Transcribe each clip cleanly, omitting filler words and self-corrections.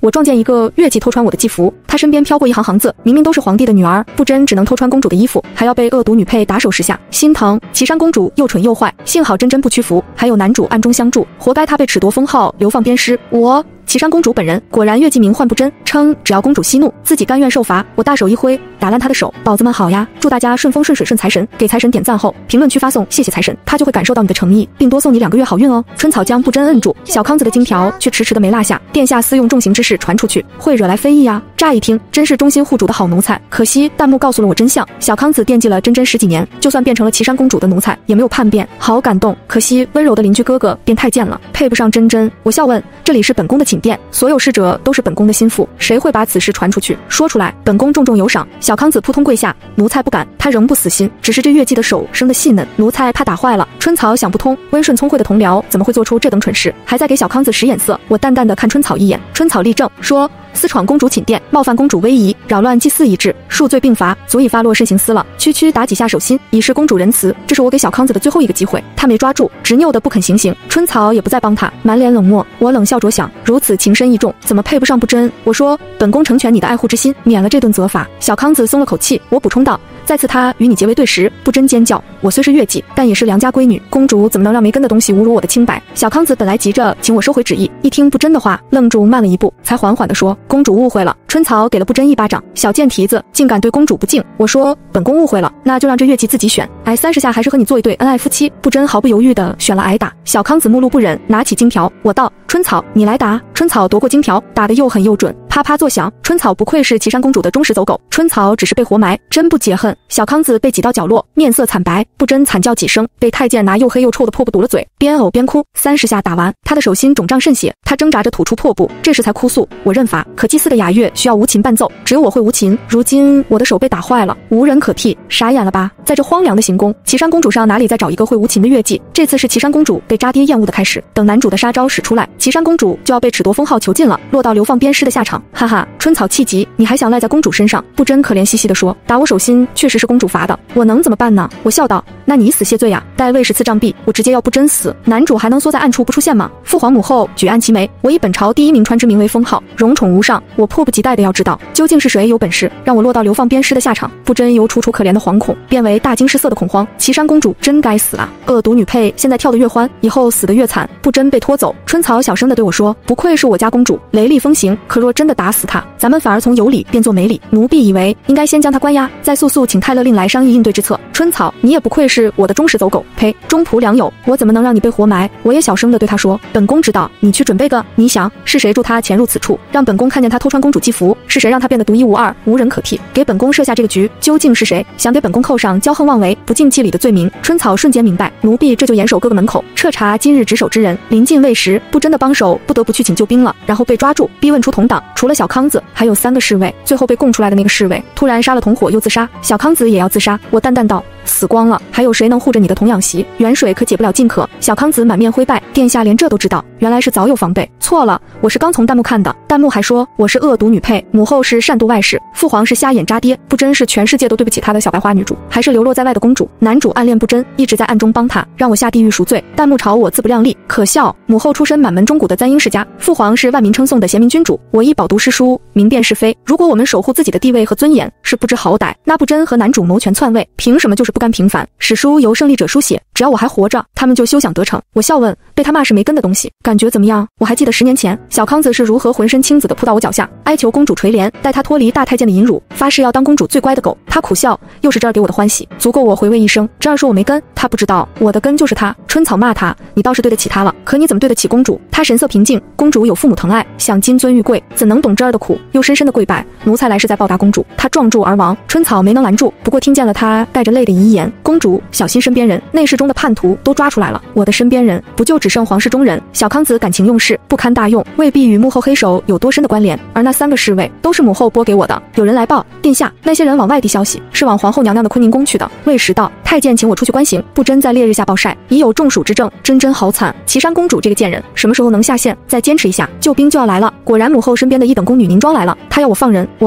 我撞见一个乐伎偷穿我的祭服，他身边飘过一行行字，明明都是皇帝的女儿，不真只能偷穿公主的衣服，还要被恶毒女配打手10下，心疼。岐山公主又蠢又坏，幸好真真不屈服，还有男主暗中相助，活该她被褫夺封号，流放鞭尸。岐山公主本人果然乐伎名唤不真，称只要公主息怒，自己甘愿受罚。我大手一挥，打烂她的手。宝子们好呀，祝大家顺风顺水顺财神，给财神点赞后，评论区发送谢谢财神，他就会感受到你的诚意，并多送你2个月好运哦。春草将不真摁住，小康子的金条却迟迟的没落下，殿下私用重刑之事传出去，会惹来非议呀。乍一听，真是忠心护主的好奴才，可惜弹幕告诉了我真相，小康子惦记了真真10几年，就算变成了岐山公主的奴才，也没有叛变，好感动。可惜温柔的邻居哥哥变太监了，配不上真真。我笑问，这里是本宫的寝殿，所有侍者都是本宫的心腹，谁会把此事传出去？说出来，本宫重重有赏。小康子扑通跪下，奴才不敢。他仍不死心，只是这乐伎的手生的细嫩，奴才怕打坏了。春草想不通，温顺聪慧的同僚怎么会做出这等蠢事，还在给小康子使眼色。我淡淡的看春草一眼，春草立正说，私闯公主寝殿，冒犯公主威仪，扰乱祭祀仪制，数罪并罚，足以发落慎刑司了。区区打几下手心，以示公主仁慈。这是我给小康子的最后一个机会，他没抓住，执拗的不肯行刑。春草也不再帮他，满脸冷漠。我冷笑着想，如此情深意重，怎么配不上不真？我说，本宫成全你的爱护之心，免了这顿责罚。小康子松了口气，我补充道，再次他与你结为对时，不真尖叫，我虽是乐伎，但也是良家闺女，公主怎么能让没根的东西侮辱我的清白？小康子本来急着请我收回旨意，一听不真的话，愣住慢了一步，才缓缓地说，公主误会了。春草给了不真一巴掌，小贱蹄子，竟敢对公主不敬。我说，本宫误会了，那就让这乐伎自己选，挨30下还是和你做一对恩爱夫妻。不真毫不犹豫地选了挨打。小康子目露不忍，拿起金条，我道，春草你来打。春草夺过金条，打得又狠又准，啪啪作响。春草不愧是岐山公主的忠实走狗，春草只是被活埋，真不解恨。小康子被挤到角落，面色惨白，不真惨叫几声，被太监拿又黑又臭的破布堵了嘴，边呕边哭。30下打完，他的手心肿胀渗血，他挣扎着吐出破布，这时才哭诉，我认罚，可祭祀的雅乐需要无琴伴奏，只有我会无琴，如今我的手被打坏了，无人可替，傻眼了吧？在这荒凉的行宫，岐山公主上哪里再找一个会无琴的乐伎？这次是岐山公主被渣爹厌恶的开始，等男主的杀招使出来，岐山公主就要被褫夺封号囚禁了，落到流放鞭尸的下场。哈哈，春草气急，你还想赖在公主身上？不真可怜兮兮地说，打我手心确实是公主罚的，我能怎么办呢？我笑道，那你以死谢罪呀，待卫10次杖毙，我直接要不真死，男主还能缩在暗处不出现吗？父皇母后举案齐眉，我以本朝第一名川之名为封号，荣宠无上，我迫不及待的要知道究竟是谁有本事让我落到流放鞭尸的下场。不真由楚楚可怜的惶恐变为大惊失色的恐慌，岐山公主真该死啊！恶毒女配现在跳得越欢，以后死得越惨。不真被拖走，春草小声的对我说，不愧是我家公主，雷厉风行，可若真的打死她，咱们反而从有理变作没理。奴婢以为应该先将她关押，再速速请泰勒令来商议应对之策。春草，你也不愧是我的忠实走狗，呸，忠仆良友，我怎么能让你被活埋？我也小声的对他说，本宫知道，你去准备个，你想是谁助他潜入此处，让本宫看见他偷穿公主祭服？是谁让他变得独一无二，无人可替？给本宫设下这个局，究竟是谁？想给本宫扣上骄横妄为、不敬祭礼的罪名？春草瞬间明白，奴婢这就严守各个门口，彻查今日值守之人。临近未时，不真的帮手不得不去请救兵了，然后被抓住，逼问出同党，除了小康子，还有3个侍卫，最后被供出来的那个侍卫突然杀了同伙又自杀，小康子也要自杀。我淡淡道，死光了，还有谁能护着你的童养媳？远水可解不了近渴。小康子满面灰败，殿下连这都知道，原来是早有防备。错了，我是刚从弹幕看的，弹幕还说我是恶毒女配，母后是善妒外室，父皇是瞎眼渣爹，不真是全世界都对不起他的小白花女主，还是流落在外的公主。男主暗恋不真，一直在暗中帮他，让我下地狱赎罪。弹幕朝我自不量力，可笑。母后出身满门中古的簪缨世家，父皇是万民称颂的贤明君主，我亦饱读诗书，明辨是非。如果我们守护自己的地位和尊严是不知好歹，那不真和男主谋权篡位，凭什么就是不甘平凡？史书由胜利者书写，只要我还活着，他们就休想得逞。我笑问，被他骂是没根的东西，感觉怎么样？我还记得10年前，小康子是如何浑身青紫的扑到我脚下，哀求公主垂怜，待他脱离大太监的淫辱，发誓要当公主最乖的狗。他苦笑，又是这儿给我的欢喜，足够我回味一生。这儿说我没根，他不知道我的根就是他。春草骂他，你倒是对得起他了，可你怎么对得起公主？他神色平静，公主有父母疼爱，想金尊玉贵，怎能懂这儿的苦？又深深的跪拜，奴才来是在报答公主。他撞柱而亡，春草没能拦住，不过听见了他带着泪的遗言，公主小心身边人，内侍中的叛徒都抓出来了，我的身边人不就只剩皇室中人？小康子感情用事，不堪大用，未必与幕后黑手有多深的关联，而那3个侍卫都是母后拨给我的。有人来报，殿下，那些人往外递消息，是往皇后娘娘的坤宁宫去的。未时到，太监请我出去观行，不真在烈日下暴晒，已有中暑之症，真好惨。岐山公主这个贱人，什么时候能下线？再坚持一下，救兵就要来了。果然母后身边的一等宫女宁庄来了，她要我放人。我问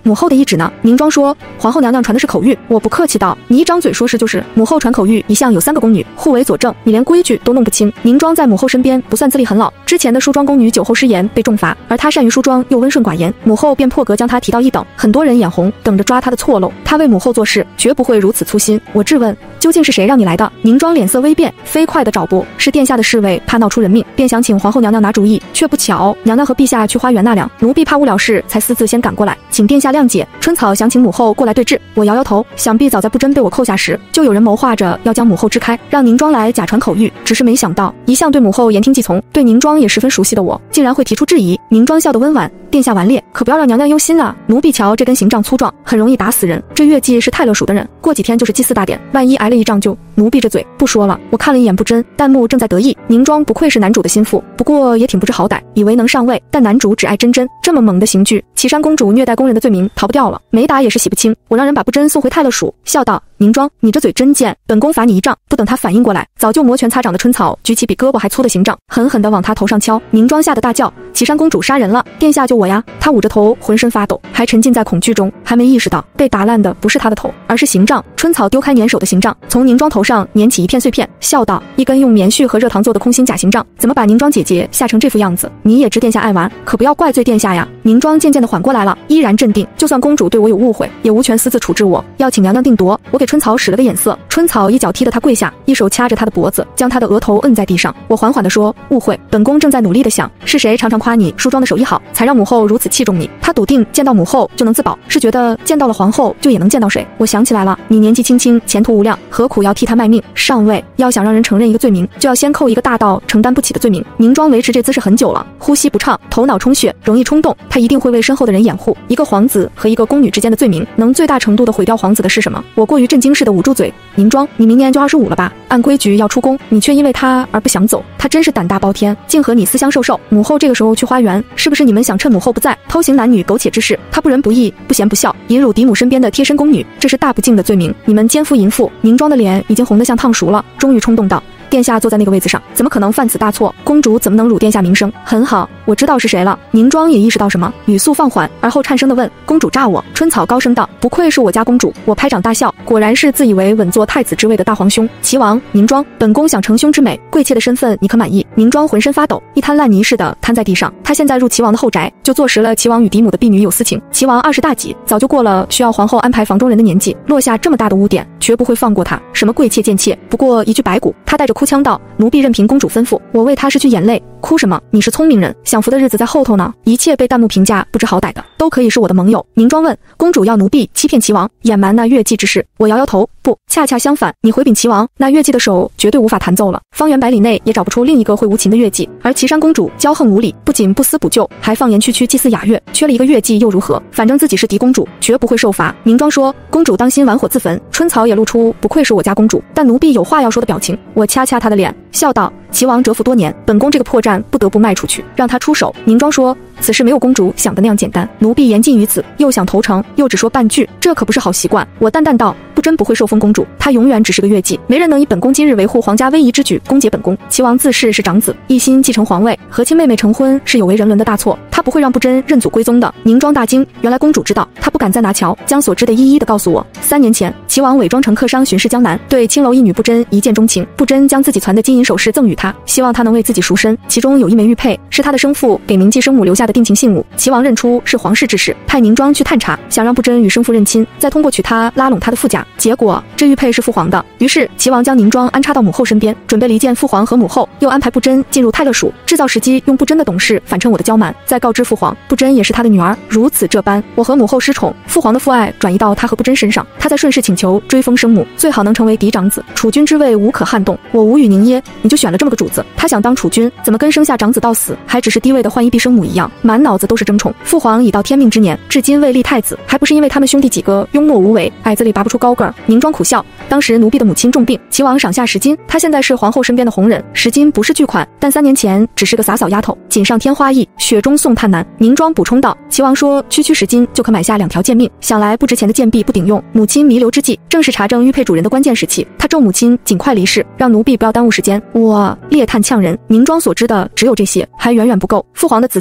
母后的懿旨呢？宁庄说，皇后娘娘传的是口谕。我不客气道，你一张嘴说是就是。母后传口谕，一向有3个宫女互为佐证，你连规矩都弄不清。宁庄在母后身边不算资历很老，之前的梳妆宫女酒后失言被重罚，而她善于梳妆又温顺寡言，母后便破格将她提到一等。很多人眼红，等着抓她的错漏。她为母后做事，绝不会如此粗心。我质问，究竟是谁让你来的？宁庄脸色微变，飞快地找补，是殿下的侍卫怕闹出人命，便想请皇后娘娘拿主意，却不巧娘娘和陛下去花园纳凉，奴婢怕误了事，才私自先赶过来，请殿下谅解。春草想请母后过来对质，我摇摇头，想必早在不真被我扣下时，就有人谋划着要将母后支开，让宁庄来假传口谕。只是没想到，一向对母后言听计从，对宁庄也十分熟悉的我，竟然会提出质疑。宁庄笑得温婉，殿下顽劣，可不要让娘娘忧心啊。奴婢瞧这根刑杖粗壮，很容易打死人。这月季是泰勒属的人，过几天就是祭祀大典，万一挨了一仗就……奴婢这嘴不说了。我看了一眼不真，弹幕正在得意。宁庄不愧是男主的心腹，不过也挺不知好歹，以为能上位，但男主只爱真真，这么猛的刑具，岐山公主虐待工人的罪名逃不掉了，没打也是洗不清。我让人把不真送回泰勒署，笑道：宁庄，你这嘴真贱，本宫罚你一杖。不等他反应过来，早就摩拳擦掌的春草举起比胳膊还粗的刑杖，狠狠地往他头上敲。宁庄吓得大叫：岐山公主杀人了，殿下救我呀！他捂着头，浑身发抖，还沉浸在恐惧中，还没意识到被打烂的不是他的头，而是刑杖。春草丢开粘手的刑杖，从宁庄头上捻起一片碎片，笑道：一根用棉絮和热糖做的空心假刑杖，怎么把宁庄姐姐吓成这副样子？你也知殿下爱玩，可不要怪罪殿下呀。宁庄渐渐地缓过来了，依然镇定，就算公主对我有误会，也无权私自处置我，要请娘娘定夺。我给春草使了个眼色，春草一脚踢得他跪下，一手掐着他的脖子，将他的额头摁在地上。我缓缓地说：误会，本宫正在努力地想，是谁常常夸你梳妆的手艺好，才让母后如此器重你。他笃定见到母后就能自保，是觉得见到了皇后就也能见到谁。我想起来了，你年纪轻轻，前途无量，何苦要替他卖命？上位要想让人承认一个罪名，就要先扣一个大到承担不起的罪名。宁庄维持这姿势很久了，呼吸不畅，头脑充血，容易冲动。他一定会为身后的人掩护。一个皇子和一个宫女之间的罪名，能最大程度地毁掉皇子的是什么？我过于震惊似的捂住嘴。宁庄，你明年就25了吧？按规矩要出宫，你却因为他而不想走，他真是胆大包天，竟和你私相授受。母后这个时候去花园，是不是你们想趁母后不在，偷行男女苟且之事？他不仁不义，不贤不孝，淫辱嫡母身边的贴身宫女，这是大不敬的罪名。你们奸夫淫妇。宁庄的脸已经红得像烫熟了，终于冲动道：殿下坐在那个位子上，怎么可能犯此大错？公主怎么能辱殿下名声？很好，我知道是谁了。宁庄也意识到什么，语速放缓，而后颤声地问：公主诈我？春草高声道：不愧是我家公主。我拍掌大笑，果然是自以为稳坐太子之位的大皇兄。齐王，宁庄，本宫想承兄之美，贵妾的身份你可满意？宁庄浑身发抖，一滩烂泥似的瘫在地上。他现在入齐王的后宅，就坐实了齐王与嫡母的婢女有私情。齐王20大几，早就过了需要皇后安排房中人的年纪，落下这么大的污点，绝不会放过他。什么贵妾贱妾，不过一句白骨。他带着哭腔道：奴婢任凭公主吩咐。我为他失去眼泪，哭什么？你是聪明人，享福的日子在后头呢。一切被弹幕评价不知好歹的，都可以是我的盟友。宁庄问：公主要奴婢欺骗齐王，隐瞒那月季之事？我摇摇头，不，恰恰相反，你回禀齐王，那月季的手绝对无法弹奏了，方圆百里内也找不出另一个会无情的月季。而岐山公主骄横无礼，不仅不思补救，还放言区区祭祀雅乐，缺了一个月季又如何？反正自己是嫡公主，绝不会受罚。宁庄说：公主当心玩火自焚。春草也露出不愧是我家公主，但奴婢有话要说的表情。我掐掐她的脸，笑道：齐王蛰伏多年，本宫这个破绽不得不卖出去，让他出手。宁庄说：此事没有公主想的那样简单，奴婢言尽于此，又想投诚，又只说半句，这可不是好习惯。我淡淡道：不真不会受封公主，她永远只是个月季，没人能以本宫今日维护皇家威仪之举攻讦本宫。齐王自恃是长子，一心继承皇位，和亲妹妹成婚是有违人伦的大错，他不会让不真认祖归宗的。宁庄大惊，原来公主知道，她不敢再拿桥，将所知的一一的告诉我。3年前，齐王伪装成客商巡视江南，对青楼一女不真一见钟情，不真将自己攒的金银首饰赠予他，希望他能为自己赎身，其中有一枚玉佩是他的生父给铭记生母留下的定情信物。齐王认出是皇室之事，派宁庄去探查，想让不真与生父认亲，再通过娶她拉拢他的父家。结果这玉佩是父皇的，于是齐王将宁庄安插到母后身边，准备离间父皇和母后，又安排不真进入泰勒署，制造时机用不真的懂事反衬我的骄蛮，再告知父皇不真也是他的女儿。如此这般，我和母后失宠，父皇的父爱转移到他和不真身上，他在顺势请求追封生母，最好能成为嫡长子，储君之位无可撼动。我无语凝噎，你就选了这么个主子，他想当储君，怎么跟生下长子到死还只是低位的换一婢生母一样，满脑子都是争宠。父皇已到天命之年，至今未立太子，还不是因为他们兄弟几个庸懦无为，矮子里拔不出高个儿。宁庄苦笑，当时奴婢的母亲重病，齐王赏下10金，他现在是皇后身边的红人，10金不是巨款，但3年前只是个洒扫丫头，锦上添花易，雪中送炭难。宁庄补充道，齐王说区区10金就可买下2条贱命，想来不值钱的贱婢不顶用。母亲弥留之际，正是查证玉佩主人的关键时期，他咒母亲尽快离世，让奴婢不要耽误时间。我嗟叹呛人，宁庄所知的只有这些，还远远不够。父皇的子嗣极少，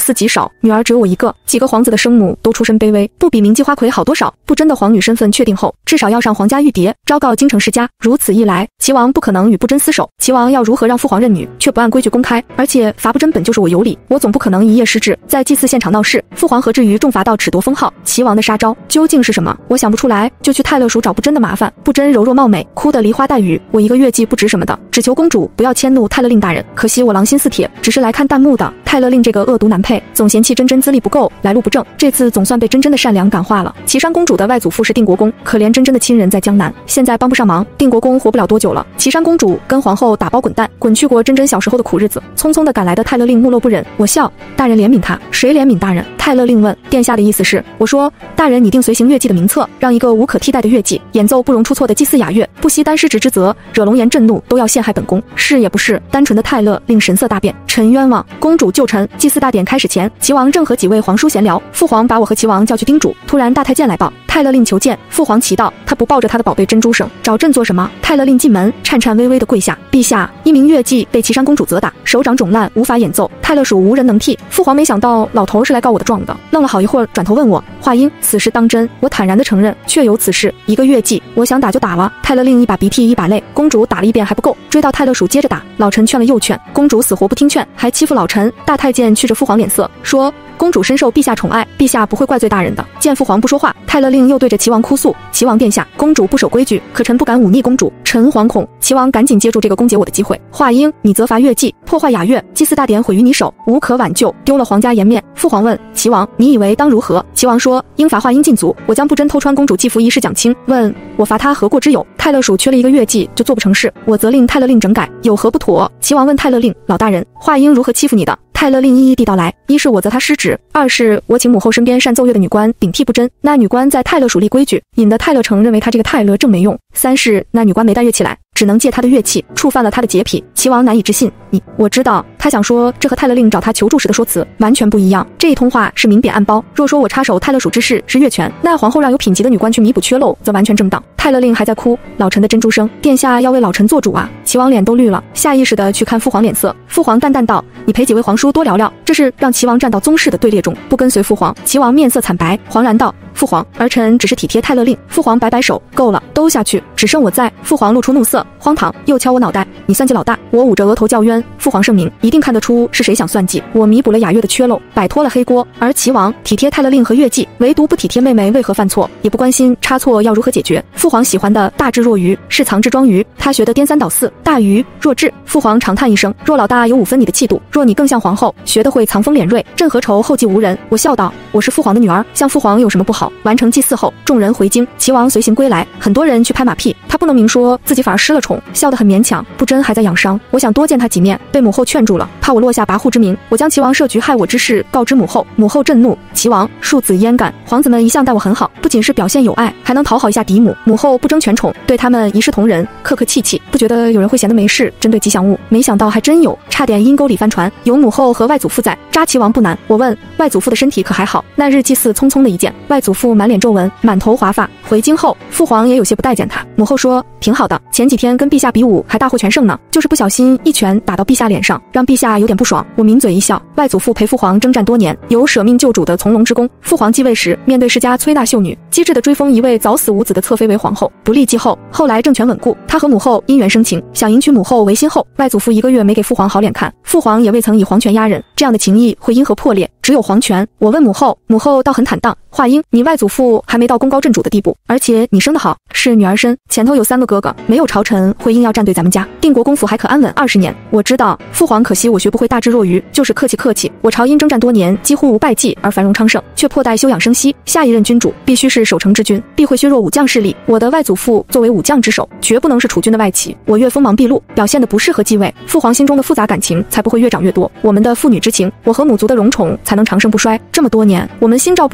少，女儿只有我一个，几个皇子的生母都出身卑微，不比名妓花魁好多少。不真的皇女身份确定后，至少要上皇家玉牒，昭告京城世家。如此一来，齐王不可能与不真厮守。齐王要如何让父皇认女，却不按规矩公开？而且罚不真本就是我有理，我总不可能一夜失智，在祭祀现场闹事。父皇何至于重罚到褫夺封号？齐王的杀招究竟是什么？我想不出来，就去泰勒署找不真的麻烦。不真柔弱貌美，哭得梨花带雨，我一个月季不值什么的，只求公主不要迁怒泰勒令大人。可惜我狼心似铁，只是来看弹幕的。泰勒令这个恶毒男配，总嫌弃真真资历不够，来路不正，这次总算被真真的善良感化了。岐山公主的外祖父是定国公，可怜真真的亲人在江南，现在帮不上忙，定国公活不了多久了。岐山公主跟皇后打包滚蛋，滚去过真真小时候的苦日子。匆匆的赶来的泰勒令木漏不忍，我笑，大人怜悯他，谁怜悯大人？泰勒令问，殿下的意思是？我说，大人拟定随行乐伎的名册，让一个无可替代的乐伎演奏不容出错的祭祀雅乐，不惜担失职之责，惹龙颜震怒都要陷害本宫。是也不是？单纯的泰勒令神色大变，臣冤枉，公主救臣。祭祀大典开始前，齐王正和几位皇叔闲聊，父皇把我和齐王叫去叮嘱，突然大太监来报，泰勒令求见。父皇奇道，他不抱着他的宝贝珍珠绳找朕做什么？泰勒令进门，颤颤巍巍的跪下，陛下，一名乐伎被岐山公主责打，手掌肿烂，无法演奏，泰勒属无人能替。父皇没想到老头是来告我的状的，愣了好一会儿，转头问我，华英，此事当真？我坦然的承认，确有此事。一个乐伎，我想打就打了。泰勒令一把鼻涕一把泪，公主打了一遍还不够，追到泰勒署接着打。老臣劝了又劝，公主死活不听劝，还欺负老臣。大太监觑着父皇脸色，说，公主深受陛下宠爱，陛下不会怪罪大人的。见父皇不说话，泰勒令又对着齐王哭诉，齐王殿下，公主不守规矩，可臣不敢忤逆公主，臣惶恐。齐王赶紧接住这个攻讦我的机会，华英，你责罚乐伎，破坏雅乐，祭祀大典毁于你手，无可挽救，丢了皇家颜面。父皇问齐王，你以为当如何？齐王说，应罚华英禁足，我将不真偷穿公主祭服一事讲清。问我罚他何过之有？泰勒署缺了一个乐伎就做不成事，我责令泰勒令整改，有何不妥？齐王问泰勒令，老大人，华英如何欺负你的？泰勒令一一地道来，一是我责他失职，二是我请母后身边善奏乐的女官顶替不真，那女官在泰勒署立规矩，引得泰勒城认为他这个泰勒正没用。三是那女官没带乐器来，只能借他的乐器，触犯了他的洁癖。齐王难以置信，我知道他想说，这和泰勒令找他求助时的说辞完全不一样。这一通话是明贬暗褒，若说我插手泰勒署之事是越权，那皇后让有品级的女官去弥补缺漏，则完全正当。泰勒令还在哭，老臣的珍珠声，殿下要为老臣做主啊！齐王脸都绿了，下意识的去看父皇脸色。父皇淡淡道，你陪几位皇叔多聊聊。这是让齐王站到宗室的队列中，不跟随父皇。齐王面色惨白，惶然道，父皇，儿臣只是体贴泰勒令。父皇摆摆手，够了，都下去，只剩我在。父皇露出怒色，荒唐，又敲我脑袋，你算计老大。我捂着额头叫冤，父皇圣明，一定看得出是谁想算计。我弥补了雅乐的缺漏，摆脱了黑锅，而齐王体贴泰勒令和乐伎，唯独不体贴妹妹为何犯错，也不关心差错要如何解决。父皇喜欢的大智若愚，是藏智装愚，他学的颠三倒四，大愚弱智。父皇长叹一声，若老大有5分你的气度，若你更像皇后，学得会藏锋敛锐，朕何愁后继无人？我笑道，我是父皇的女儿，像父皇有什么不好？完成祭祀后，众人回京，齐王随行归来，很多人去拍马屁，他不能明说自己反而失了宠，笑得很勉强。不真还在养伤，我想多见他几面，被母后劝住了，怕我落下跋扈之名。我将齐王设局害我之事告知母后，母后震怒，齐王庶子焉敢？皇子们一向待我很好，不仅是表现有爱，还能讨好一下嫡母。母后不争权宠，对他们一视同仁，客客气气，不觉得有人会闲得没事针对吉祥物，没想到还真有，差点阴沟里翻船。有母后和外祖父在，扎齐王不难。我问外祖父的身体可还好？那日祭祀匆匆的一见，外祖父满脸皱纹，满头华发。回京后，父皇也有些不待见他。母后说挺好的，前几天跟陛下比武还大获全胜呢，就是不小心一拳打到陛下脸上，让陛下有点不爽。我抿嘴一笑，外祖父陪父皇征战多年，有舍命救主的从龙之功。父皇继位时，面对世家崔纳秀女，机智的追封一位早死无子的侧妃为皇后，不立继后。后来政权稳固，他和母后因缘生情，想迎娶母后为新后。外祖父1个月没给父皇好脸看，父皇也未曾以皇权压人，这样的情谊会因何破裂？只有皇权。我问母后，母后倒很坦荡，华英，你外祖父还没到功高震主的地步，而且你生得好，是女儿身，前头有3个哥哥，没有朝臣会硬要站队咱们家，定国公府还可安稳20年。我知道父皇可惜我学不会大智若愚，就是客气客气。我朝因征战多年，几乎无败绩而繁荣昌盛，却迫待休养生息，下一任君主必须是守城之君，必会削弱武将势力。我的外祖父作为武将之首，绝不能是储君的外戚。我越锋芒毕露，表现得不适合继位，父皇心中的复杂感情才不会越长越多。我们的父女之情，我和母族的荣宠才能长盛不衰。这么多年，我们心照不宣的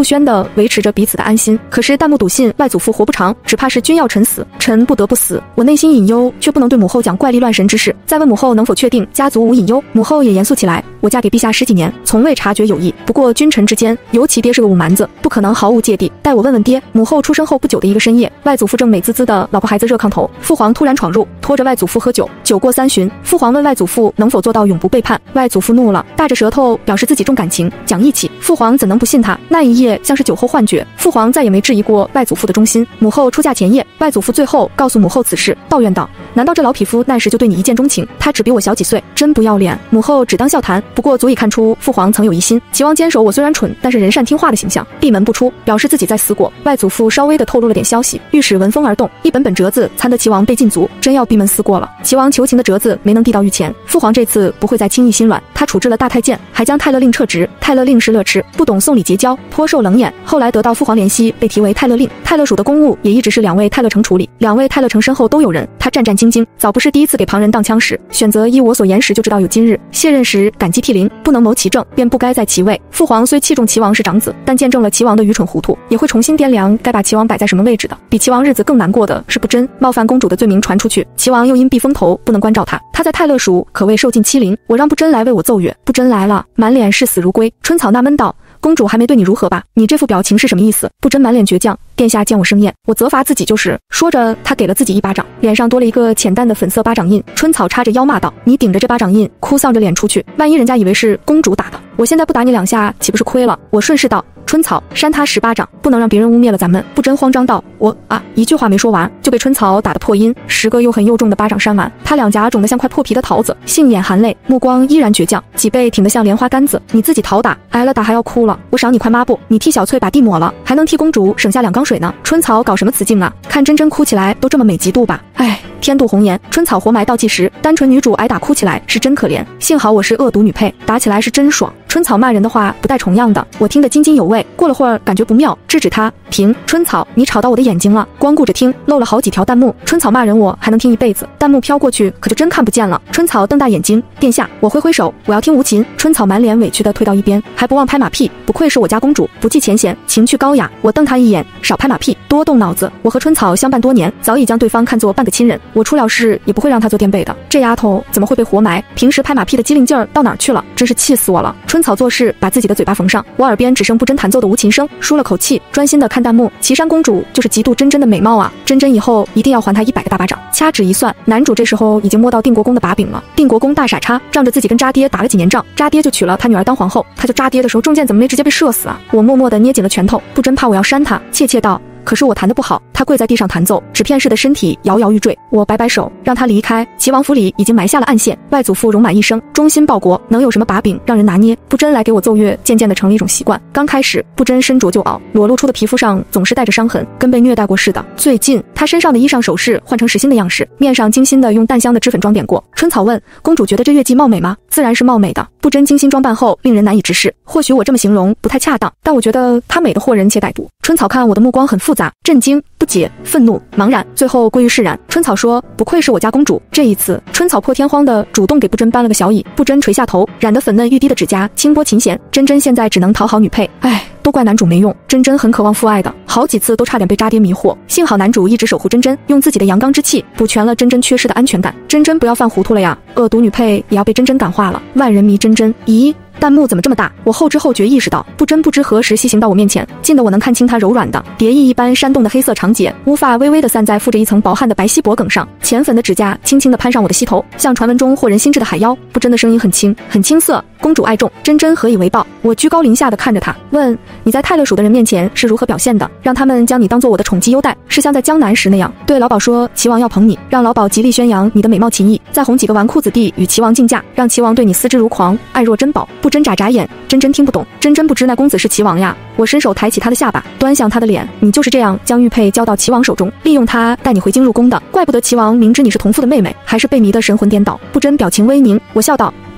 维持着彼此的安心。可是弹幕笃信外祖父活不长，只怕是君要臣死，臣不得不死。我内心隐忧，却不能对母后讲怪力乱神之事。再问母后能否确定家族无隐忧，母后也严肃起来。我嫁给陛下10几年，从未察觉有异。不过君臣之间，尤其爹是个武蛮子，不可能毫无芥蒂。待我问问爹。母后出生后不久的一个深夜，外祖父正美滋滋的老婆孩子热炕头，父皇突然闯入，拖着外祖父喝酒。酒过3巡，父皇问外祖父能否做到永不背叛。外祖父怒了，大着舌头表示自己重感情，讲义气。父皇怎能不信他？那一夜像是酒后幻觉，父皇再也没质疑过外祖父的忠心。母后出嫁前夜，外祖父最后告诉母后此事，抱怨道：难道这老匹夫那时就对你一见钟情？他只比我小几岁，真不要脸。母后只当笑谈，不过足以看出父皇曾有疑心。齐王坚守我虽然蠢，但是人善听话的形象，闭门不出，表示自己在死果。外祖父稍微的透露了点消息，御史闻风而动，一本折子参得齐王被禁足，真要闭门思过了。齐王求情的折子没能递到御前，父皇这次不会再轻易心软，他处置了大太监，还将泰勒令撤职。泰勒令是乐痴，不懂送礼结交，颇受冷眼，后来得到父皇怜惜，被提为泰勒令。泰勒署的公务也一直是2位泰勒城处理，2位泰勒城身后都有人，他战战兢兢，早不是第一次给旁人当枪使，选择依我所言时就知道有今日。卸任时感激涕零，不能谋其政，便不该在其位。父皇虽器重齐王是长子，但见证了齐王的愚蠢糊涂，也会重新掂量该把齐王摆在什么位置的。比齐王日子更难过的是不贞冒犯公主的罪名传出去，齐王又因避风头不能关照他，他在泰勒署可谓受尽欺凌。我让不贞来为我奏乐，不贞来了，满脸视死如归。春草纳闷道：公主还没对你如何吧？你这副表情是什么意思？不贞满脸倔强，殿下见我生厌，我责罚自己就是。说着，他给了自己一巴掌，脸上多了一个浅淡的粉色巴掌印。春草叉着腰骂道：你顶着这巴掌印，哭丧着脸出去，万一人家以为是公主打的，我现在不打你2下，岂不是亏了？我顺势道：春草，扇他10巴掌，不能让别人污蔑了咱们。不贞慌张道：我一句话没说完，就被春草打得破音，10个又狠又重的巴掌扇完，他两颊肿得像块破皮的桃子，杏眼含泪，目光依然倔强，脊背挺得像莲花杆子。你自己讨打，挨了打还要哭了，我赏你块抹布，你替小翠把地抹了，还能替公主省下2缸水呢。春草搞什么雌竞啊？看真真哭起来都这么美极度吧？哎，天妒红颜，春草活埋倒计时，单纯女主挨打哭起来是真可怜，幸好我是恶毒女配，打起来是真爽。春草骂人的话不带重样的，我听得津津有味。过了会儿感觉不妙，制止他，停，春草，你吵到我的眼睛了。光顾着听，漏了好几条弹幕。春草骂人我还能听一辈子，弹幕飘过去可就真看不见了。春草瞪大眼睛，殿下，我挥挥手，我要听无琴。春草满脸委屈地退到一边，还不忘拍马屁，不愧是我家公主，不计前嫌，情趣高雅。我瞪他一眼，少拍马屁，多动脑子。我和春草相伴多年，早已将对方看作半个亲人，我出了事也不会让他做垫背的。这丫头怎么会被活埋？平时拍马屁的机灵劲儿到哪儿去了？真是气死我了。春草做事把自己的嘴巴缝上，我耳边只剩不贞弹奏的无琴声，舒了口气，专心的看弹幕。岐山公主就是嫉妒真真的美貌啊，真真以后一定要还她100个大巴掌。掐指一算，男主这时候已经摸到定国公的把柄了。定国公大傻叉，仗着自己跟渣爹打了几年仗，渣爹就娶了他女儿当皇后，他就渣爹的时候中箭怎么没直接被射死啊？我默默地捏紧了拳头，不真怕我要扇他，怯怯道：可是我弹得不好。他跪在地上弹奏，纸片似的身体摇摇欲坠。我摆摆手，让他离开。齐王府里已经埋下了暗线，外祖父戎满一生，忠心报国，能有什么把柄让人拿捏？不真来给我奏乐，渐渐的成了一种习惯。刚开始，不真身着旧袄，裸露出的皮肤上总是带着伤痕，跟被虐待过似的。最近，他身上的衣裳首饰换成实心的样式，面上精心的用淡香的脂粉妆点过。春草问：公主觉得这乐伎貌美吗？自然是貌美的。不真精心装扮后，令人难以直视。或许我这么形容不太恰当，但我觉得她美得惑人且歹毒。春草看我的目光很复杂，震惊、不解、愤怒、茫然，最后归于释然。春草说：不愧是我家公主。这一次，春草破天荒的主动给不真搬了个小椅，不真垂下头，染得粉嫩欲滴的指甲轻拨琴弦。真真现在只能讨好女配，唉，都怪男主没用。真真很渴望父爱的，好几次都差点被渣爹迷惑，幸好男主一直守护真真，用自己的阳刚之气补全了真真缺失的安全感。真真不要犯糊涂了呀，恶毒女配也要被真真感化了。万人迷真真，咦？弹幕怎么这么大？我后知后觉意识到，不真不知何时西行到我面前，近得我能看清她柔软的蝶翼一般扇动的黑色长睫，乌发微微的散在附着一层薄汗的白皙脖颈上，浅粉的指甲轻轻地攀上我的膝头，像传闻中惑人心智的海妖。不真的声音很轻，很青涩。公主爱重，真真何以为报？我居高临下的看着她，问：你在泰勒署的人面前是如何表现的？让他们将你当做我的宠姬优待，是像在江南时那样对老鸨说齐王要捧你，让老鸨极力宣扬你的美貌琴艺，再哄几个纨绔子弟与齐王竞价，让齐王对你思之如狂，爱若珍宝。不真眨眨眼，真真听不懂，真真不知那公子是齐王呀。我伸手抬起他的下巴，端详他的脸，你就是这样将玉佩交到齐王手中，利用他带你回京入宫的。怪不得齐王明知你是同父的妹妹，还是被迷得神魂颠倒。不真表情微凝，我笑道：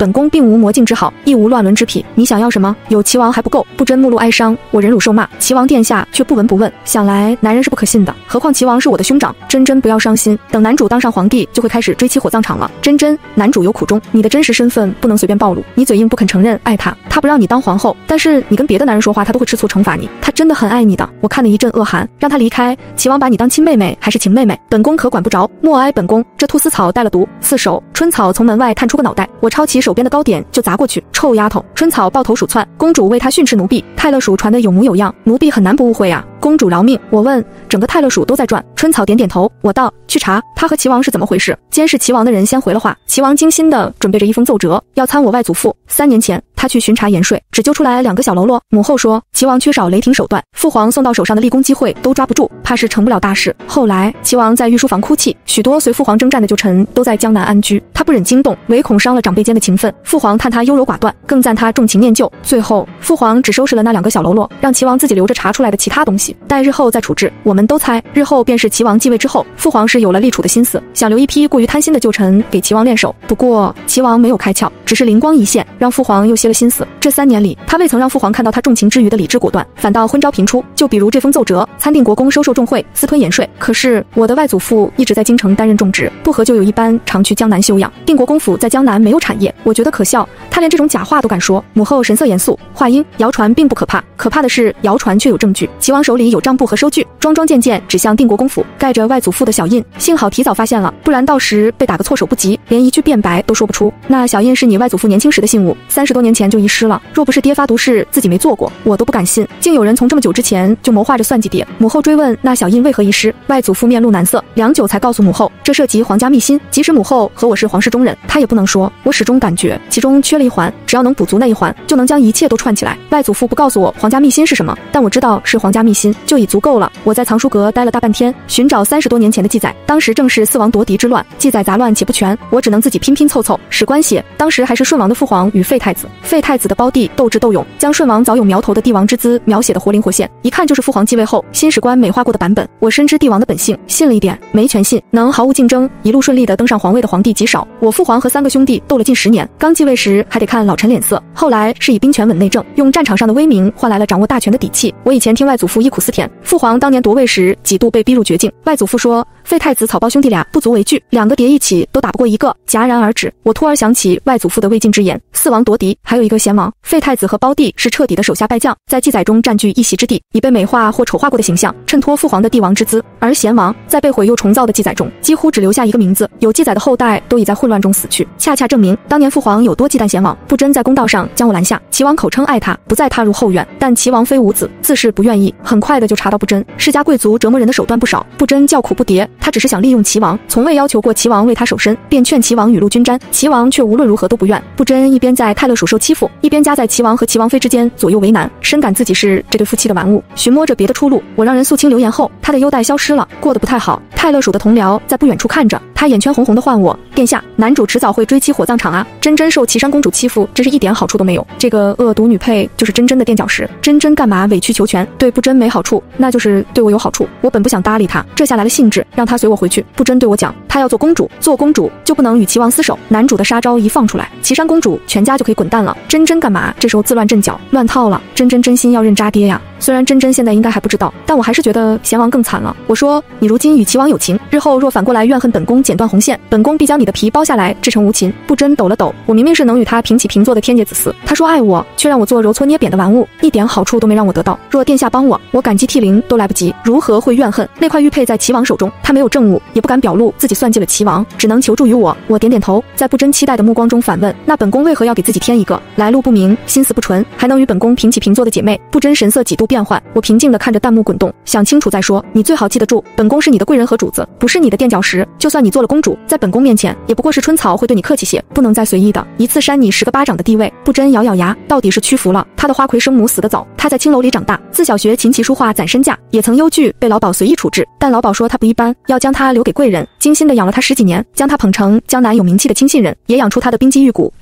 本宫并无魔镜之好，亦无乱伦之癖，你想要什么？有齐王还不够？不真目露哀伤，我忍辱受骂，齐王殿下却不闻不问，想来男人是不可信的，何况齐王是我的兄长。真真不要伤心，等男主当上皇帝，就会开始追妻火葬场了。真真，男主有苦衷，你的真实身份不能随便暴露，你嘴硬不肯承认爱他，他不让你当皇后，但是你跟别的男人说话，他都会吃醋惩罚你，他真的很爱你的。我看了一阵恶寒，让他离开。齐王把你当亲妹妹还是情妹妹，本宫可管不着。默哀本宫，这菟丝草带了毒。四手，春草从门外探出个脑袋，我抄起手边的糕点就砸过去。臭丫头！春草抱头鼠窜，公主为他训斥奴婢。泰勒鼠传得有模有样，奴婢很难不误会啊。公主饶命！我问，整个泰勒鼠都在转。春草点点头。我道，去查他和齐王是怎么回事。监视齐王的人先回了话，齐王精心地准备着一封奏折，要参我外祖父。3年前，他去巡查盐税，只揪出来2个小喽啰。母后说，齐王缺少雷霆手段，父皇送到手上的立功机会都抓不住，怕是成不了大事。后来，齐王在御书房哭泣，许多随父皇征战的旧臣都在江南安居，他不忍惊动，唯恐伤了长辈间的情分。父皇叹他优柔寡断，更赞他重情念旧。最后，父皇只收拾了那2个小喽啰，让齐王自己留着查出来的其他东西，待日后再处置。我们都猜，日后便是齐王继位之后，父皇是有了立储的心思，想留一批过于贪心的旧臣给齐王练手。不过，齐王没有开窍，只是灵光一现，让父皇又歇了心思。这3年里，他未曾让父皇看到他重情之余的理智果断，反倒昏招频出。就比如这封奏折，参定国公收受重贿，私吞盐税。可是我的外祖父一直在京城担任重职，不合就有一般常去江南休养。定国公府在江南没有产业，我觉得可笑，他连这种假话都敢说。母后神色严肃，话音，谣传并不可怕，可怕的是谣传却有证据。齐王手里有账簿和收据，桩桩件件指向定国公府，盖着外祖父的小印。幸好提早发现了，不然到时被打个措手不及，连一句辩白都说不出。那小印是你外祖父年轻时的信物，30多年前就遗失了。若不是爹发毒誓自己没做过，我都不敢信，竟有人从这么久之前就谋划着算计爹。母后追问那小印为何遗失，外祖父面露难色，良久才告诉母后，这涉及皇家秘辛，即使母后和我是皇室中人，他也不能说。我始终感觉其中缺了一环，只要能补足那一环，就能将一切都串起来。外祖父不告诉我皇家秘辛是什么，但我知道是皇家秘辛就已足够了。我在藏书阁待了大半天，寻找30多年前的记载，当时正是四王夺嫡之乱，记载杂乱且不全，我只能自己拼拼凑凑。史官写，当时还是顺王的父皇与废太子，废太子的胞弟斗智斗勇，将顺王早有苗头的帝王之姿描写得活灵活现，一看就是父皇继位后新史官美化过的版本。我深知帝王的本性，信了一点，没全信。能毫无竞争一路顺利地登上皇位的皇帝极少，我父皇和3个兄弟斗了近10年，刚继位时还得看老臣脸色，后来是以兵权稳内政，用战场上的威名换来了掌握大权的底气。我以前听外祖父忆苦思甜，父皇当年夺位时几度被逼入绝境，外祖父说废太子草包兄弟俩不足为惧，2个叠一起都打不过1个，戛然而止。我突然想起外祖父的未尽之言，4王夺嫡，还有一个贤王。废太子和胞弟是彻底的手下败将，在记载中占据一席之地，以被美化或丑化过的形象衬托父皇的帝王之姿。而贤王在被毁又重造的记载中，几乎只留下一个名字，有记载的后代都已在混乱中死去，恰恰证明当年父皇有多忌惮贤王。不真在公道上将我拦下，齐王口称爱他，不再踏入后院，但齐王非无子，自是不愿意，很快的就查到不真。世家贵族折磨人的手段不少，不真叫苦不迭，他只是想利用齐王，从未要求过齐王为他守身，便劝齐王雨露均沾，齐王却无论如何都不愿。不真一边在泰勒鼠受欺负，一边夹在齐王和齐王妃之间左右为难，深感自己是这对夫妻的玩物，寻摸着别的出路。我让人肃清流言后，他的优待消失了，过得不太好。泰勒鼠的同僚在不远处看着，他眼圈红红的唤我，殿下，男主迟早会追妻火葬场啊！真真受岐山公主欺负，真是一点好处都没有。这个恶毒女配就是真真的垫脚石，真真干嘛委曲求全，对不真没好处，那就是对我有好处。我本不想搭理他，这下来了兴致，让他随我回去。不真对我讲，他要做公主，做公主就不能与齐王厮守，男主的杀招一放出来，岐山公主全家就可以滚蛋了。真真干嘛这时候自乱阵脚，乱套了？真真真心要认渣爹呀！虽然真真现在应该还不知道，但我还是觉得贤王更惨了。我说，你如今与齐王有情，日后若反过来怨恨本宫剪断红线，本宫必将你的皮剥下来制成无情。不真抖了抖，我明明是能与他平起平坐的天界子嗣，他说爱我，却让我做揉搓捏扁的玩物，一点好处都没让我得到。若殿下帮我，我感激涕零都来不及，如何会怨恨？那块玉佩在齐王手中，他没有证物，也不敢表露自己算计了齐王，只能求助于我。我点点头，在不真期待的目光中反问，那本宫为何要给自己添一个来路不明、心思不纯，还能与本宫平起平坐的姐妹？不真神色几度变幻，我平静地看着弹幕滚动，想清楚再说。你最好记得住，本宫是你的贵人和主子，不是你的垫脚石。就算你做了公主，在本宫面前，也不过是春草会对你客气些，不能再随意的一次扇你10个巴掌的地位。不真咬咬牙，到底是屈服了。他的花魁生母死得早，他在青楼里长大，自小学琴棋书画攒身价，也曾忧惧被老鸨随意处置，但老鸨说他不一般，要将他留给贵人，精心的养了他10几年，将他捧成江南有名气的亲信人，也养出他的冰肌玉骨。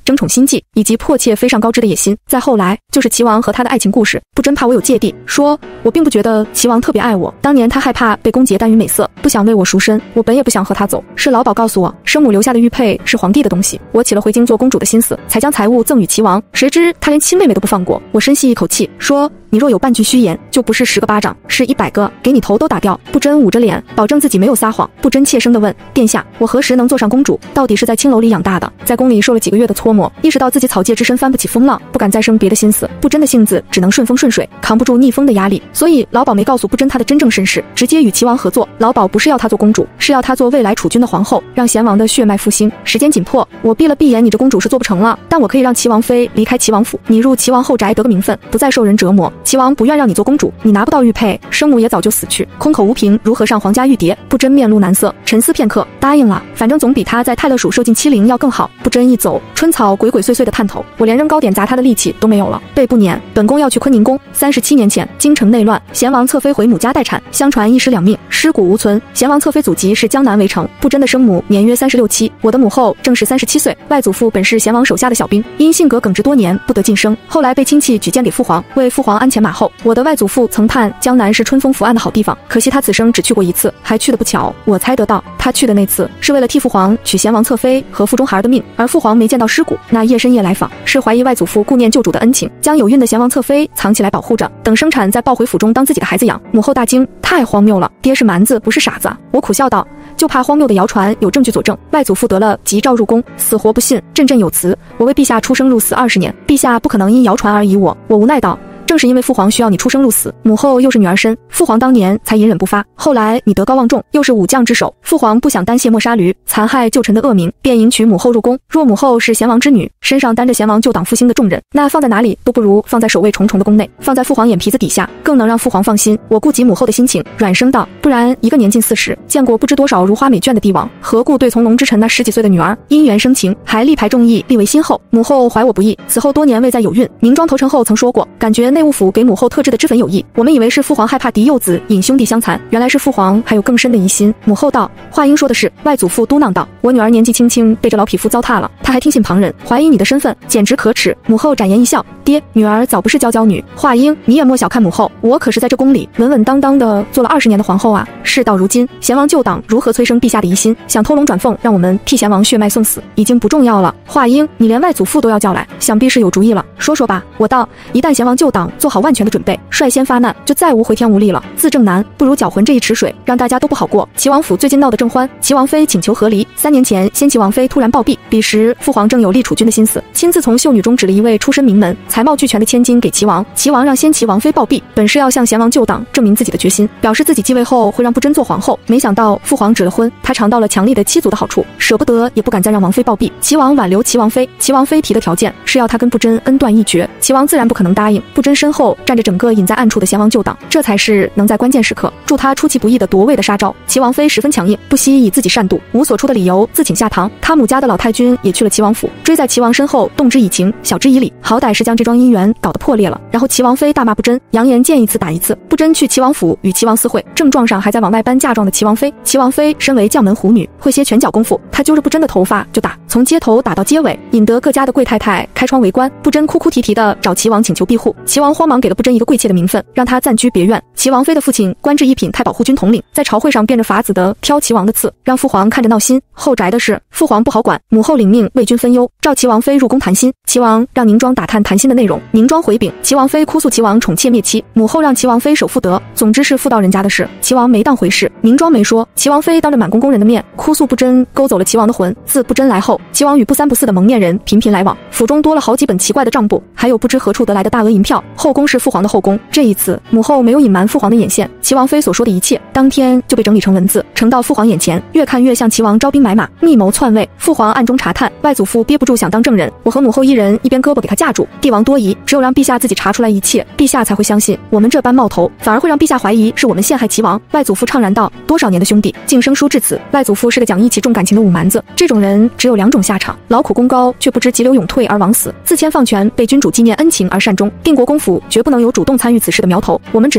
争宠心计，以及迫切飞上高枝的野心。再后来就是齐王和他的爱情故事。不真怕我有芥蒂，说我并不觉得齐王特别爱我，当年他害怕被宫劫耽于美色，不想为我赎身，我本也不想和他走，是老鸨告诉我，生母留下的玉佩是皇帝的东西，我起了回京做公主的心思，才将财物赠与齐王，谁知他连亲妹妹都不放过。我深吸一口气，说你若有半句虚言，就不是10个巴掌，是100个，给你头都打掉。不真捂着脸，保证自己没有撒谎。不真怯声地问，殿下，我何时能坐上公主？到底是在青楼里养大的，在宫里受了几个月的搓磨，意识到自己草芥之身翻不起风浪，不敢再生别的心思。不真的性子只能顺风顺水，扛不住逆风的压力，所以老鸨没告诉不真他的真正身世，直接与齐王合作。老鸨不是要他做公主，是要他做未来储君的皇后，让贤王的血脉复兴。时间紧迫，我闭了闭眼，你这公主是做不成了，但我可以让齐王妃离开齐王府，你入齐王后宅得个名分，不再受人折磨。齐王不愿让你做公主，你拿不到玉佩，生母也早就死去，空口无凭，如何上皇家玉蝶？不真面露难色，沉思片刻，答应了，反正总比他在泰勒署受尽欺凌要更好。不真一走，春草鬼鬼祟祟的探头，我连扔糕点砸他的力气都没有了。备不撵，本宫要去坤宁宫。37年前，京城内乱，贤王侧妃回母家待产，相传一尸两命，尸骨无存。贤王侧妃祖籍是江南围城，不真的生母年约36、7，我的母后正是37岁。外祖父本是贤王手下的小兵，因性格耿直多年，不得晋升，后来被亲戚举荐给父皇，为父皇鞍前马后。我的外祖父曾盼江南是春风拂岸的好地方，可惜他此生只去过一次，还去得不巧。我猜得到，他去的那次是为了替父皇取贤王侧妃和腹中孩儿的命，而父皇没见到尸骨，那夜深夜来访，是怀疑外祖父顾念旧主的恩情，将有孕的贤王侧妃藏起来保护着，等生产再抱回府中当自己的孩子养。母后大惊，太荒谬了，爹是蛮子不是傻子。我苦笑道，就怕荒谬的谣传有证据佐证。外祖父得了急召入宫，死活不信，振振有词，我为陛下出生入死20年，陛下不可能因谣传而疑我。我无奈道，正是因为父皇需要你出生入死，母后又是女儿身，父皇当年才隐忍不发。后来你德高望重，又是武将之首，父皇不想单卸磨杀驴，残害旧臣的恶名，便迎娶母后入宫。若母后是贤王之女，身上担着贤王旧党复兴的重任，那放在哪里都不如放在守卫重重的宫内，放在父皇眼皮子底下，更能让父皇放心。我顾及母后的心情，软声道，不然一个年近40，见过不知多少如花美眷的帝王，何故对从龙之臣那10几岁的女儿因缘生情，还力排众议，立为心后？母后怀我不易，此后多年未再有孕。宁庄投诚后曾说过，感觉内务府给母后特制的脂粉有益，我们以为是父皇害怕嫡幼子引兄弟相残，原来是父皇还有更深的疑心。母后道，话应说的是。外祖父嘟囔道，我女儿年纪轻轻被这老匹夫糟蹋了，他还听信旁人，怀疑你的身份，简直可耻。母后展颜一笑，爹，女儿早不是娇娇女。话应，你也莫小看母后，我可是在这宫里稳稳当当的做了20年的皇后啊。事到如今，贤王旧党如何催生陛下的疑心，想偷龙转凤，让我们替贤王血脉送死，已经不重要了。话应，你连外祖父都要叫来，想必是有主意了，说说吧。我道，一旦贤王旧党做好万全的准备，率先发难，就再无回天无力了。自证难，不如搅浑这一池水，让大家都不好过。齐王府最近闹得正欢，齐王妃请求和离。3年前，先齐王妃突然暴毙，彼时父皇正有立储君的心思，亲自从秀女中指了一位出身名门、才貌俱全的千金给齐王。齐王让先齐王妃暴毙，本是要向贤王旧党证明自己的决心，表示自己继位后会让不真做皇后。没想到父皇指了婚，他尝到了强力的妻族的好处，舍不得也不敢再让王妃暴毙。齐王挽留齐王妃，齐王妃提的条件是要他跟不真恩断义绝，齐王自然不可能答应。不真身后站着整个隐在暗处的贤王旧党，这才是能在关键时刻助他出其不意的夺位的杀招。齐王妃十分强硬，不惜以自己善妒无所出的理由自请下堂。他母家的老太君也去了齐王府，追在齐王身后，动之以情，晓之以理，好歹是将这桩姻缘搞得破裂了。然后齐王妃大骂不真，扬言见一次打一次。不真去齐王府与齐王私会，正撞上还在往外搬嫁妆的齐王妃。齐王妃身为将门虎女，会些拳脚功夫，她揪着不真的头发就打，从街头打到街尾，引得各家的贵太太开窗围观。不真哭哭啼啼的找齐王请求庇护，齐王慌忙给了不真一个贵妾的名分，让她暂居别院。齐王妃的父亲官至一品太保护军统领，在朝会上变着法子的挑齐王的刺，让父皇看着闹心。后宅的事，父皇不好管，母后领命为君分忧，召齐王妃入宫谈心。齐王让宁庄打探谈心的内容，宁庄回禀，齐王妃哭诉齐王宠妾灭妻，母后让齐王妃守妇德，总之是妇道人家的事，齐王没当回事。宁庄没说，齐王妃当着满宫宫人的面哭诉不真勾走了齐王的魂。自不真来后，齐王与不三不四的蒙面人频频来往，府中多了好几本奇怪的账簿，还有不知何处得来的大额银票。后宫是父皇的后宫，这一次母后没有隐瞒父皇的眼线，齐王妃所说的一切当天就被整理成文字，呈到父皇眼前。越看越像齐王招兵买马，密谋篡位。父皇暗中查探，外祖父憋不住想当证人，我和母后一人一边胳膊给他架住。帝王多疑，只有让陛下自己查出来一切，陛下才会相信。我们这般冒头，反而会让陛下怀疑是我们陷害齐王。外祖父怅然道，多少年的兄弟，竟生疏至此。外祖父是个讲义气重感情的武蛮子，这种人只有2种下场，劳苦功高却不知急流勇退而枉死，自谦放权被君主纪念恩情而善终。定国公府绝不能有主动参与此事的苗头，我们只能在暗中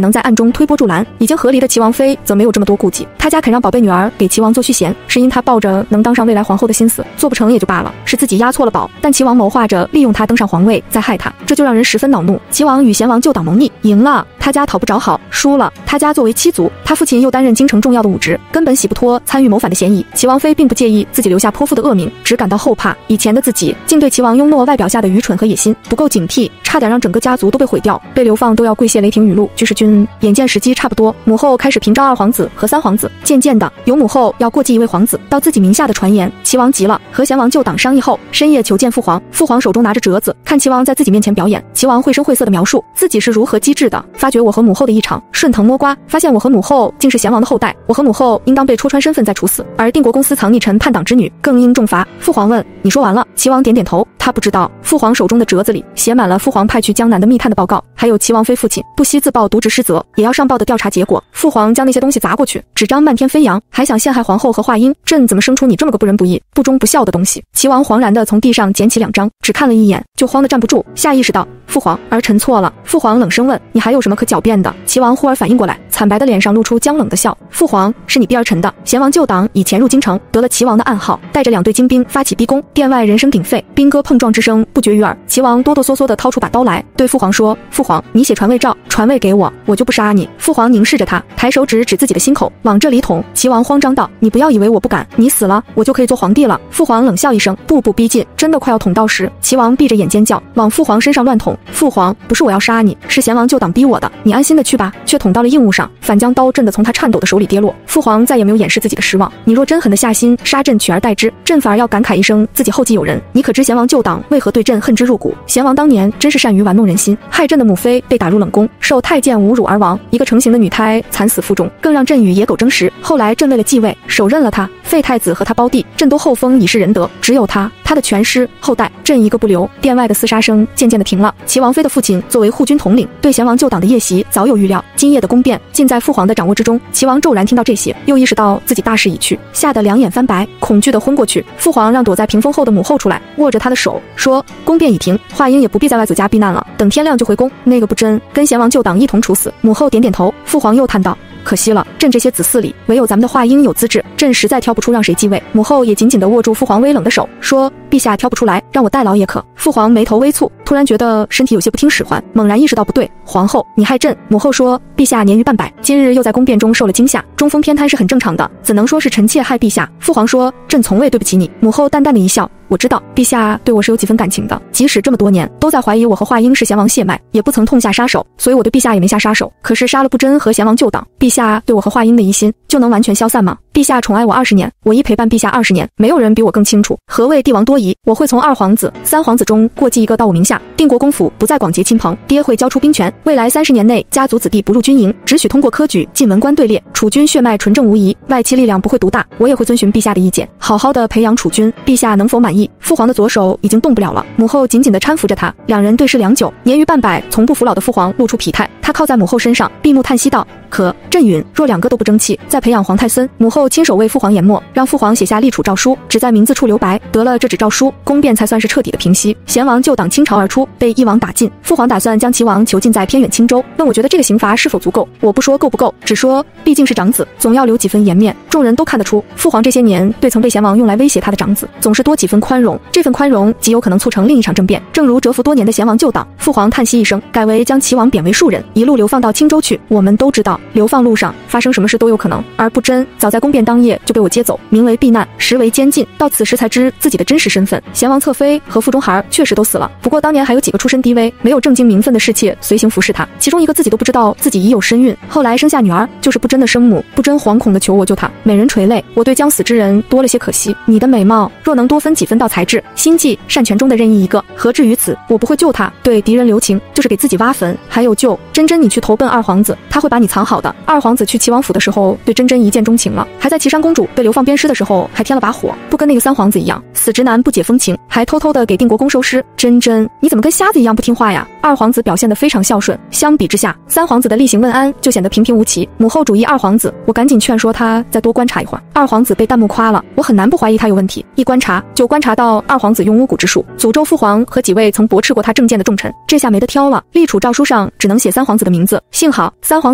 能推波助澜。已经和离的齐王妃则没有这么多顾忌，她家肯让宝贝女儿给齐王做续弦，是因她抱着能当上未来皇后的心思，做不成也就罢了，是自己押错了宝，但齐王谋划着利用她登上皇位再害她，这就让人十分恼怒。齐王与贤王旧党谋逆，赢了他家讨不着好，输了他家作为妻族，他父亲又担任京城重要的武职，根本洗不脱参与谋反的嫌疑。齐王妃并不介意自己留下泼妇的恶名，只感到后怕，以前的自己竟对齐王庸懦外表下的愚蠢和野心不够警惕，差点让整个家族都被毁掉，被流放都要跪谢雷霆雨露。居士君眼见时机差不多，母后开始平召二皇子和三皇子，渐渐的由母后要过继一位皇子到自己名下的传言。齐王急了，和贤王旧党商议后，深夜求见父皇，父皇手中拿着折子，看齐王在自己面前表演。齐王绘声绘色的描述自己是如何机智的发觉我和母后的异常，顺藤摸瓜，发现我和母后竟是贤王的后代，我和母后应当被戳穿身份再处死，而定国公司藏匿臣叛党之女更应重罚。父皇问：你说完了？齐王点点头，他不知道父皇手中的折子里写满了父皇派去江南的密探的报告，还有齐王妃父亲不惜自曝渎职失责也要上报的调查结果。父皇将那些东西砸过去，纸张漫天飞扬，还想陷害皇后和华英，朕怎么生出你这么个不仁不义、不忠不孝的东西？齐王惶然地从地上捡起2张，只看了一眼就慌得站不住，下意识道：父皇，儿臣错了。父皇冷声问：你还有什么可狡辩的？齐王忽而反应过来，惨白的脸上露出僵冷的笑：父皇，是你逼而成的。贤王旧党已潜入京城，得了齐王的暗号，带着2队精兵发起逼宫，殿外人声鼎沸，兵戈碰撞之声不绝于耳。齐王哆哆嗦嗦地掏出把刀来，对父皇说：父皇，你写传位诏，传位给我，我就不杀你。父皇凝视着他，抬手指自己的心口，往这里捅。齐王慌张道：你不要以为我不敢，你死了我就可以做皇帝了。父皇冷笑一声，步步逼近，真的快要捅到时，齐王闭着眼尖叫，往父皇身上乱捅。父皇，不是我要杀你，是贤王旧党逼我的，你安心的去吧。却捅到了硬物上，反将刀震得从他颤抖的手里跌落。父皇再也没有掩饰自己的失望，你若真狠的下心杀朕取而代之，朕反而要感慨一声自己后继有人。你可知贤王旧党为何对朕恨之入骨？贤王当年真是善于玩弄人心，害朕的母妃被打入冷宫，受太监侮辱而亡，一个成型的女胎惨死腹中，更让朕与野狗争食。后来朕为了继位，手刃了他，废太子和他胞弟，朕都后封以示仁德，只有他的全尸后代，朕一个不留。殿外的厮杀声渐渐的停了。齐王妃的父亲作为护军统领，对贤王旧党的夜袭早有预料，今夜的宫变尽在父皇的掌握之中。齐王骤然听到这些，又意识到自己大势已去，吓得2眼翻白，恐惧的昏过去。父皇让躲在屏风后的母后出来，握着他的手说：宫变已停，华英也不必在外祖家避难了，等天亮就回宫。那个不真，跟贤王旧党一同处死。母后点点头。父皇又叹道：可惜了，朕这些子嗣里唯有咱们的华英有资质，朕实在挑不出让谁继位。母后也紧紧地握住父皇微冷的手，说：陛下挑不出来，让我代劳也可。父皇眉头微蹙，突然觉得身体有些不听使唤，猛然意识到不对。皇后，你害朕。母后说：陛下年逾半百，今日又在宫变中受了惊吓，中风偏瘫是很正常的，怎能说是臣妾害陛下？父皇说：朕从未对不起你。母后淡淡的一笑：我知道陛下对我是有几分感情的，即使这么多年都在怀疑我和华英是贤王血脉，也不曾痛下杀手，所以我对陛下也没下杀手。可是杀了不真和贤王旧党，陛下对我和华英的疑心就能完全消散吗？陛下宠爱我20年，我亦陪伴陛下20年，没有人比我更清楚何谓帝王多疑。我会从2皇子、3皇子中过继一个到我名下，定国公府不再广结亲朋，爹会交出兵权，未来30年内家族子弟不入军营，只许通过科举进文官队列，储君血脉纯正无疑，外戚力量不会独大。我也会遵循陛下的意见，好好的培养储君，陛下能否满意？父皇的左手已经动不了了，母后紧紧地搀扶着他，2人对视良久。年逾半百从不服老的父皇露出疲态，他靠在母后身上，闭目叹息道：可朕允，若2个都不争气，再培养皇太孙。母后亲手为父皇研墨，让父皇写下立储诏书，只在名字处留白。得了这纸诏书，宫变才算是彻底的平息。贤王旧党倾巢而出，被一网打尽。父皇打算将齐王囚禁在偏远青州，问我觉得这个刑罚是否足够？我不说够不够，只说毕竟是长子，总要留几分颜面。众人都看得出，父皇这些年对曾被贤王用来威胁他的长子，总是多几分宽容。这份宽容极有可能促成另一场政变，正如蛰伏多年的贤王旧党。父皇叹息一声，改为将齐王贬为庶人，一路流放到青州去。我们都知道，流放路上发生什么事都有可能，而不真早在宫变当夜就被我接走，名为避难，实为监禁。到此时才知自己的真实身份。贤王侧妃和腹中孩确实都死了，不过当年还有几个出身低微、没有正经名分的侍妾随行服侍他，其中一个自己都不知道自己已有身孕，后来生下女儿，就是不真的生母。不真惶恐地求我救她，美人垂泪，我对将死之人多了些可惜。你的美貌若能多分几分到才智、心计、善权中的任意一个，何至于此？我不会救她，对敌人留情就是给自己挖坟。还有救真真，你去投奔2皇子，他会把你藏好的。2皇子去齐王府的时候对真真一见钟情了，还在岐山公主被流放鞭尸的时候还添了把火，不跟那个3皇子一样死直男不解风情，还偷偷的给定国公收尸。真真，你怎么跟瞎子一样不听话呀？2皇子表现得非常孝顺，相比之下3皇子的例行问安就显得平平无奇。母后主义2皇子，我赶紧劝说他再多观察一会儿。2皇子被弹幕夸了，我很难不怀疑他有问题，一观察就观察到2皇子用巫蛊之术诅咒父皇和几位曾驳斥过他政见的重臣，这下没得挑了。立储诏书上只能写3皇子的名字，幸好3皇子亲政的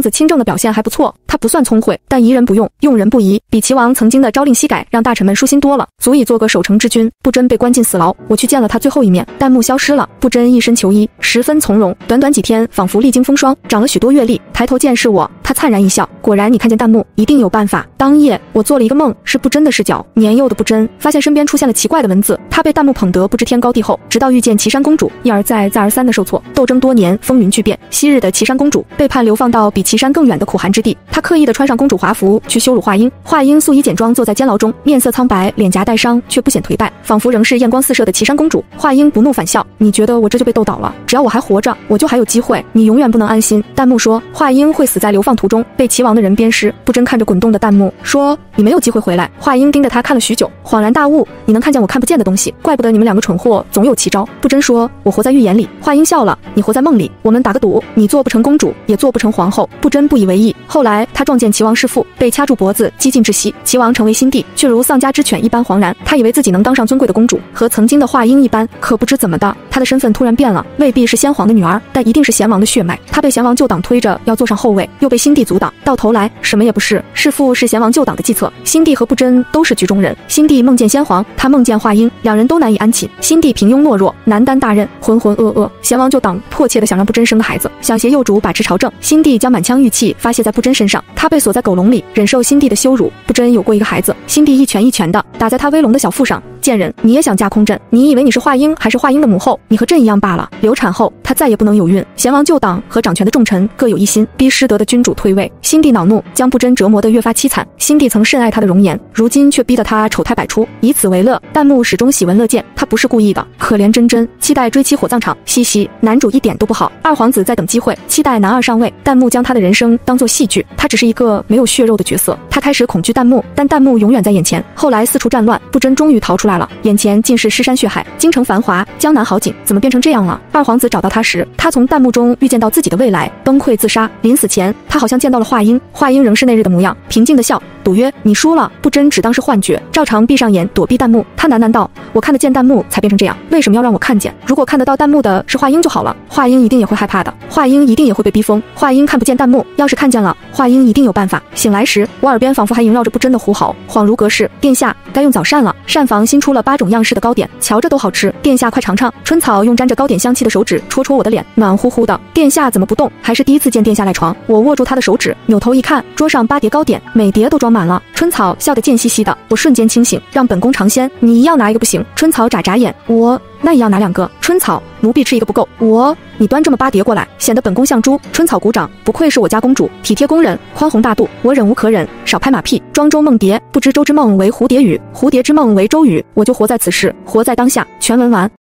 表现还不错，他不算聪慧，但疑人不用，用人不疑，比齐王曾经的朝令夕改让大臣们舒心多了，足以做个守城之君。不真被关进死牢，我去见了他最后一面，弹幕消失了，不真一身囚衣，十分从容，短短几天仿佛历经风霜，长了许多阅历。抬头见是我，他灿然一笑，果然你看见弹幕一定有办法。当夜我做了一个梦，是不真的视角，年幼的不真发现身边出现了奇怪的文字，他被弹幕捧得不知天高地厚，直到遇见岐山公主，一而再再而三的受挫，斗争多年，风云巨变。昔日的岐山公主被判流放到比岐山更远的苦寒之地，她刻意的穿上公主华服去羞辱华英，华英素衣简装坐在监牢中，面色苍白，脸颊带伤，却不显颓败，仿佛仍是艳光四射的岐山公主。华英不怒反笑，你觉得我这就被斗倒了？只要我还活着，我就还有机会，你永远不能安心。弹幕说华英会死在流放途中，被齐王的人鞭尸。不真看着滚动的弹幕说，你没有机会回来。华英盯着他看了许久，恍然大悟，你能看见我看不见的东西，怪不得你们两个蠢货总有奇招。不真说，我活在预言里。华英笑了，你活在梦里。我们打个赌，你做不成公主，也做不成皇后。不真不以为意。后来他撞见齐王弑父，被掐住脖子，几近窒息。齐王成为新帝，却如丧家之犬一般惶然。他以为自己能当上尊贵的公主，和曾经的华英一般，可不知怎么的，他的身份突然变了，未必是先皇的女儿，但一定是贤王的血脉。他被贤王旧党推着要坐上后位，又被新帝阻挡，到头来什么也不是。弑父是贤王旧党的计策，新帝和不真都是局中人。新帝梦见先皇，他梦见华英，两人都难以安寝。新帝平庸懦弱，难担大任，浑浑噩噩。贤王旧党迫切地想让不真生个孩子，想挟幼主把持朝政。新帝将满腔玉气发泄在不真身上，他被锁在狗笼里，忍受新帝的羞辱。不真有过一个孩子，新帝一拳一拳的打在他威龙的小腹上。贱人，你也想架空朕？你以为你是华英还是华英的母后？你和朕一样罢了。流产后，她再也不能有孕。贤王旧党和掌权的重臣各有一心，逼失德的君主退位。新帝恼怒，将不真折磨得越发凄惨。新帝曾甚爱她的容颜，如今却逼得她丑态百出，以此为乐。弹幕始终喜闻乐见，他不是故意的。可怜真真，期待追妻火葬场。嘻嘻，男主一点都不好。二皇子在等机会，期待男二上位。弹幕将他的人生当作戏剧，他只是一个没有血肉的角色。他开始恐惧弹幕，但弹幕永远在眼前。后来四处战乱，不真终于逃出来了，眼前尽是尸山血海，京城繁华，江南好景，怎么变成这样了？二皇子找到他时，他从弹幕中预见到自己的未来，崩溃自杀。临死前，他好像见到了华英，华英仍是那日的模样，平静的笑，赌约你输了。不真只当是幻觉，照常闭上眼躲避弹幕。他喃喃道，我看得见弹幕才变成这样，为什么要让我看见？如果看得到弹幕的是华英就好了，华英一定也会害怕的，华英一定也会被逼疯。华英看不见弹幕，要是看见了，华英一定有办法。醒来时，我耳边仿佛还萦绕着不真的呼嚎，恍如隔世。殿下，该用早膳了，膳房新出了8种样式的糕点，瞧着都好吃，殿下快尝尝。春草用沾着糕点香气的手指戳戳我的脸，暖乎乎的。殿下怎么不动？还是第一次见殿下赖床。我握住他的手指，扭头一看，桌上8碟糕点，每碟都装满了。春草笑得贱兮兮的，我瞬间清醒，让本宫尝鲜，你一样拿一个不行？春草眨眨眼，那也要拿2个。春草，奴婢吃一个不够。你端这么8碟过来，显得本宫像猪。春草鼓掌，不愧是我家公主，体贴工人，宽宏大度。我忍无可忍，少拍马屁。庄周梦蝶，不知周之梦为蝴蝶语，蝴蝶之梦为周语。我就活在此世，活在当下。全文完。